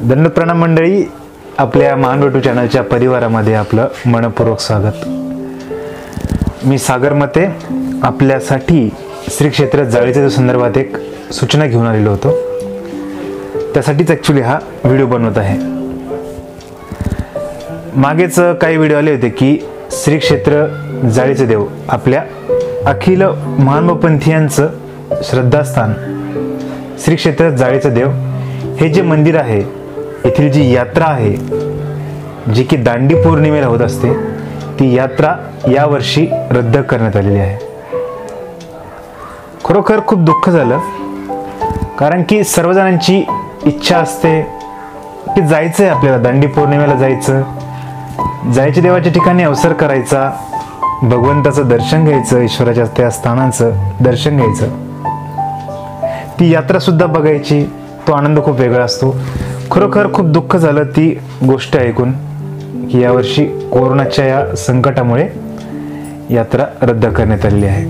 दंड प्रणाम मंडळी, आपल्या महानवटू चॅनलच्या परिवारामध्ये आपलं मनपूर्वक स्वागत। मी सागर मते आपल्यासाठी श्री क्षेत्र जाळीच्या संदर्भात एक सूचना घेऊन आलेलो होतो। त्यासाठीच ॲक्च्युली हा व्हिडिओ बनवत आहे। मागेच काही व्हिडिओ आले होते की श्री क्षेत्र जाळीचे देव आपल्या अखिल महानवपंथीयांचं श्रद्धास्थान श्री क्षेत्र जाळीचे देव हे जे मंदिर आहे, येथील जी यात्रा आहे जी की दांडी पौर्णिमेला होत असते, ती यात्रा यावर्षी रद्द करण्यात आलेली आहे। खरोखर खूप दुःख झालं, कारण की सर्वजणांची इच्छा असते की जायचंय आपल्याला, दांडी पौर्णिमेला जायच्या देवाच्या ठिकाणी अवसर करायचा, भगवंताचं दर्शन घ्यायचं, ईश्वराच्या त्या स्थानांचं दर्शन घ्यायचं, ती यात्रा सुद्धा बघायची, तो आनंद खूप वेगळा असतो। खरोखर खूप दुःख झालं ती गोष्ट ऐकून की यावर्षी कोरोनाच्या या संकटामुळे यात्रा रद्द करण्यात आलेली आहे।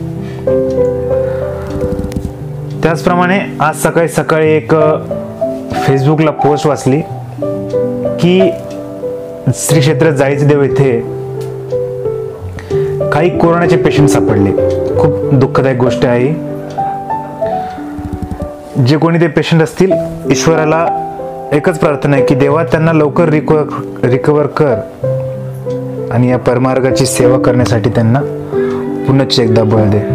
त्याचप्रमाणे आज सकाळी एक फेसबुकला पोस्ट वाचली की श्री क्षेत्र जाळीचे देव येथे काही कोरोनाचे पेशंट सापडले। खूप दुःखदायक गोष्ट आहे। जे कोणी ते पेशंट असतील, ईश्वराला एकच प्रार्थना आहे की देवा त्यांना लवकर रिकवर कर आणि या परमार्गाची सेवा करण्यासाठी त्यांना पुन्हा एकदा बळ दे।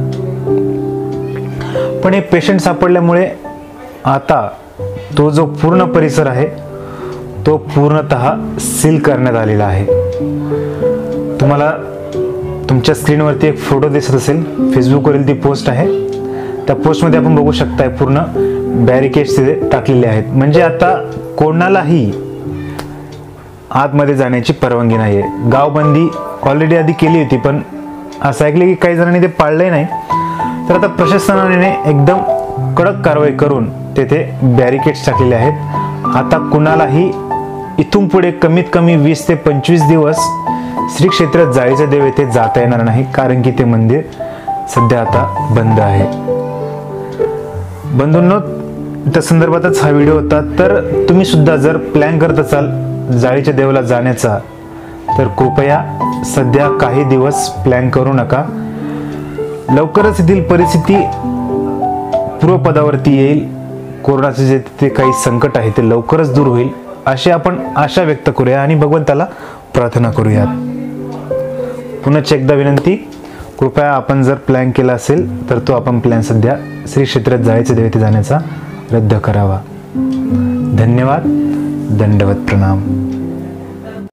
पण हे पेशंट सापडल्यामुळे आता तो जो पूर्ण परिसर आहे तो पूर्णतः सील करण्यात आलेला आहे। तुम्हाला तुमच्या स्क्रीनवरती एक फोटो दिसत असेल, फेसबुकवरील ती पोस्ट आहे। त्या पोस्टमध्ये आपण बघू शकताय पूर्ण बॅरिकेड्स तिथे टाकलेले आहेत, म्हणजे आता कोणालाही आतमध्ये जाण्याची परवानगी नाहीये। गावबंदी ऑलरेडी आधी केली होती, पण असं ऐकलं की काही जणांनी ते पाळलंही नाही। तर आता प्रशासनाने एकदम कडक कारवाई करून तेथे बॅरिकेड्स टाकलेले आहेत। आता कुणालाही इथून पुढे कमीत कमी 20 ते 25 दिवस श्री क्षेत्र जाळीचे देव येथे जाता येणार नाही, कारण की ते मंदिर सध्या आता बंद आहे। बंधूंनो, त्या संदर्भातच हा व्हिडिओ होता। तर तुम्ही सुद्धा जर प्लॅन करत असाल जाळीच्या देवाला जाण्याचा, तर कृपया सध्या काही दिवस प्लॅन करू नका। लवकरच येथील परिस्थिती पूर्वपदावरती येईल, कोरोनाचे जे ते काही संकट आहे ते लवकरच दूर होईल अशी आपण आशा व्यक्त करूया आणि भगवंताला प्रार्थना करूयात। पुन्हा एकदा विनंती, कृपया आपण जर प्लॅन केला असेल तर तो आपण प्लॅन सध्या श्री क्षेत्र जाळीचे देव येथे जाण्याचा रद्द करावा। धन्यवाद। दंडवत प्रणाम।